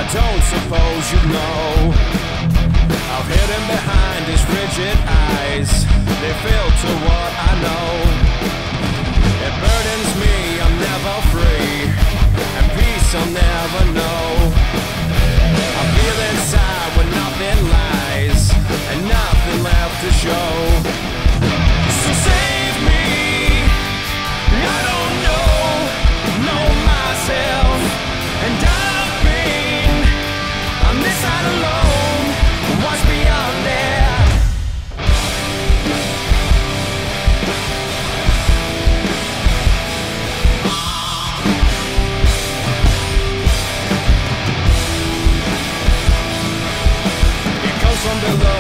don't suppose you know. I've hidden behind his rigid eyes. They filter what I know. It burdens me, I'm never free, and peace I'll never know. I feel inside when nothing lies, and nothing left to show. So save me, I don't know myself, and I've been on this side alone. What's beyond that? It comes from below.